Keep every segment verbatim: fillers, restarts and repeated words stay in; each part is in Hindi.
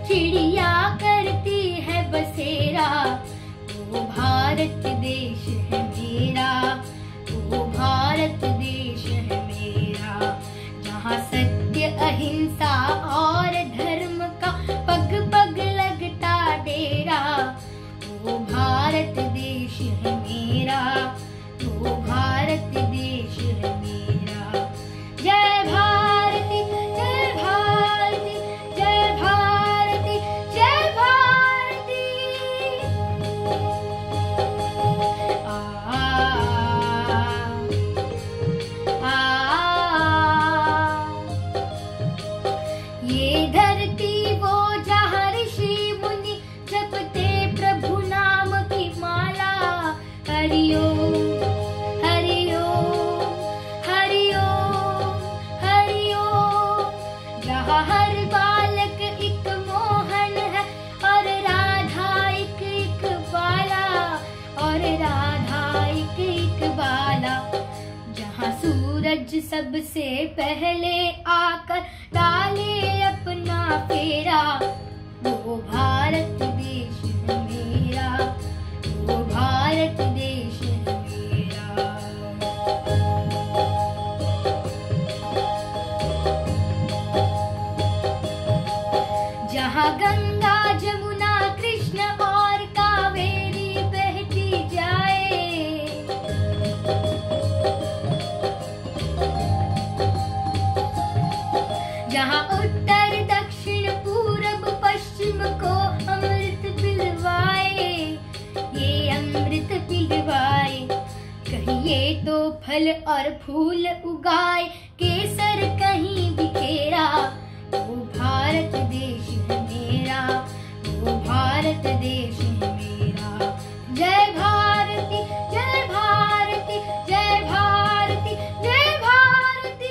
चिड़िया करती है बसेरा, वो भारत देश है मेरा, वो भारत देश है मेरा। जहाँ सत्य अहिंसा और धर्म का पग पग लगता डेरा, वो भारत देश है मेरा, वो भारत देश है मेरा। जय भारती जय भारती जय भारती जय भारती। आ, आ, आ, ये धरती वो जहाँ ऋषि मुनि जपते प्रभु नाम की माला। हरिओम हरिओम हरिओम हरिओम। जहाँ हर बालक एक मोहन है और राधा एक एक बाला, और राधा एक एक बाला। जहाँ सूरज सबसे पहले आकर डाले अपना फेरा, वो भारत देश है मेरा, वो भारत देश है मेरा। जहाँ गंगा जमुना कृष्ण और कावेरी बहती जाए, जहाँ उत्तर दक्षिण पूरब पश्चिम को अमृत पिलवाए, ये अमृत पिलवाए। कहीं ये तो फल और फूल उगाए, केसर कहीं बिखेरा, वो भारत देश है मेरा, वो भारत देश है मेरा। जय भारती जय भारती जय भारती जय भारती।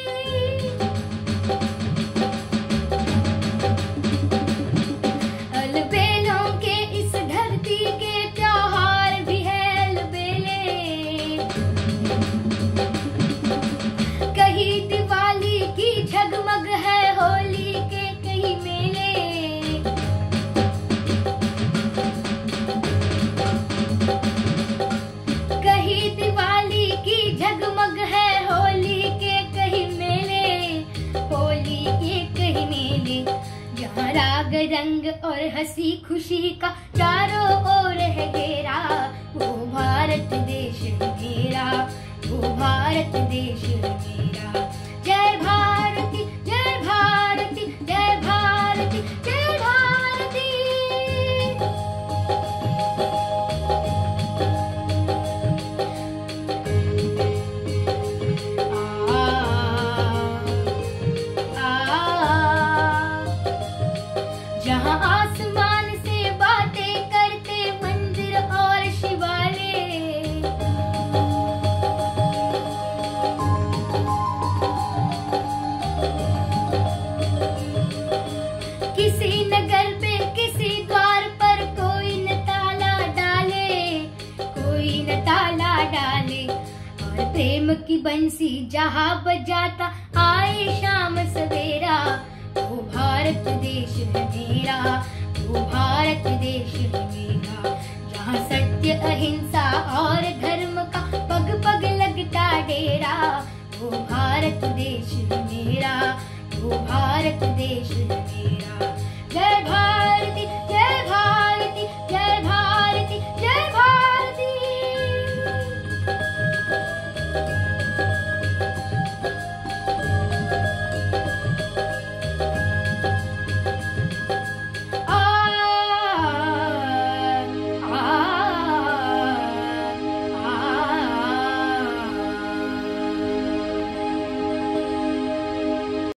अलबेलों के इस धरती के त्योहार भी है अलबेले। कहीं दिवाली की झगमग है, होली के कहीं मेले। कहीं दिवाली की झगमग है, होली के कहीं मेले, होली के कहीं मेले। जहाँ राग रंग और हंसी खुशी का चारों ओर है घेरा, वो भारत देश है मेरा, वो भारत देश है मेरा। जय भारती जय भारती जय भारती जय भारती। आ, आ, जहाँ आसमान से बातें करते मंदिर और शिवालय, किसी नगर पे किसी द्वार पर कोई न ताला डाले, कोई न ताला डाले। और प्रेम की बंसी जहाँ बजाता आए शाम सवेरा, वो भारत देश है मेरा, वो भारत देश है मेरा। जहाँ सत्य अहिंसा और धर्म का पग पग लगता डेरा, वो भारत देश है मेरा, वो भारत देश है मेरा। जय भारती जय भारती।